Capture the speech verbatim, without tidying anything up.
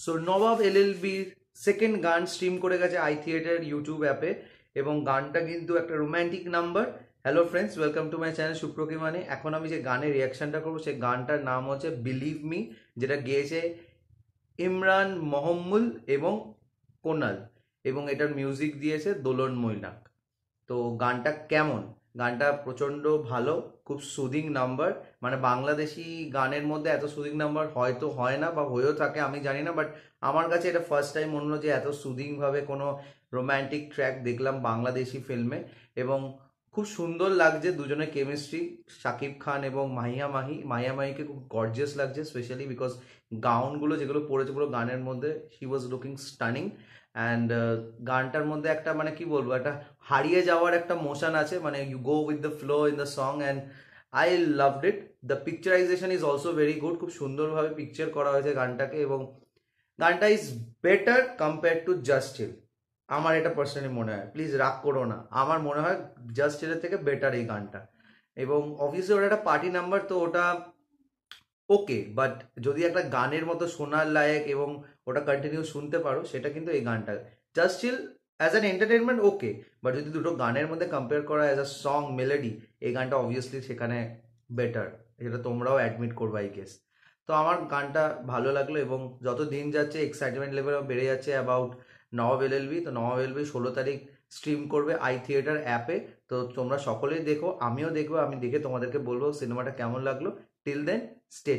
So Nawab এলএলবির second গান stream করে গেছে আই থিয়েটার ইউটিউব অ্যাপে এবং গানটা কিন্তু একটা romantic number. Hello friends, welcome to my channel সুপ্রকি। মানে এখন আমি যে গানের রিয়াকশনটা করবো সেই গানটার নাম হচ্ছে বিলিভ মি, যেটা গেয়েছে ইমরান মোহাম্মুল এবং কোনাল, এবং এটার মিউজিক দিয়েছে দোলন মৈনাক। তো গানটা কেমন? গানটা প্রচণ্ড ভালো, খুব সুদিং নাম্বার। মানে বাংলাদেশি গানের মধ্যে এত সুদিং নাম্বার হয়তো হয় না বা হয়েও থাকে, আমি জানি না, বাট আমার কাছে এটা ফার্স্ট টাইম মনে হলো যে এত সুদিংভাবে কোনো রোম্যান্টিক ট্র্যাক দেখলাম বাংলাদেশি ফিল্মে। এবং খুব সুন্দর লাগছে দুজনের কেমিস্ট্রি, শাকিব খান এবং মাহিয়া মাহি। মাহিয়া মাহিকে খুব গর্জিয়াস লাগছে, স্পেশালি বিকজ গাউনগুলো যেগুলো পরেছে পুরো গানের মধ্যে, she was looking stunning. And গানটার মধ্যে একটা মানে কি বলবো, একটা হারিয়ে যাওয়ার একটা মোশন আছে, মানে you go with the flow in the song and I loved it. The picturization is also very good, খুব সুন্দরভাবে পিকচার করা হয়েছে গানটাকে, এবং গানটা is better compare to just chill. আমার এটা পার্সোনালি মনে হয়, প্লিজ রাগ করো না, আমার মনে হয় জাস্ট চিলের থেকে বেটার এই গানটা। এবং অবভিয়াসলি ওটা একটা পার্টি নাম্বার, তো ওটা ওকে, বাট যদি একটা গানের মতো শোনার লায়ক এবং ওটা কন্টিনিউ শুনতে পারো, সেটা কিন্তু এই গানটা। Just chill as an entertainment okay, but যদি দুটো গানের মধ্যে কম্পেয়ার করা অ্যাজ আ সং মেলোডি, এই গানটা অবভিয়াসলি সেখানে বেটার, এটা তোমরাও অ্যাডমিট করবে আই গেস। তো আমার গানটা ভালো লাগলো, এবং যত দিন যাচ্ছে এক্সাইটমেন্ট লেভেল বেড়ে যাচ্ছে অ্যাবাউট নওয়াব এলএলবি। তো নওয়াব এলএলবি ষোলো তারিখ স্ট্রিম করবে আই থিয়েটার অ্যাপে। তো তোমরা সকলেই দেখো, আমিও দেখবো, আমি দেখে তোমাদেরকে বলবো সিনেমাটা কেমন লাগলো। Till then stay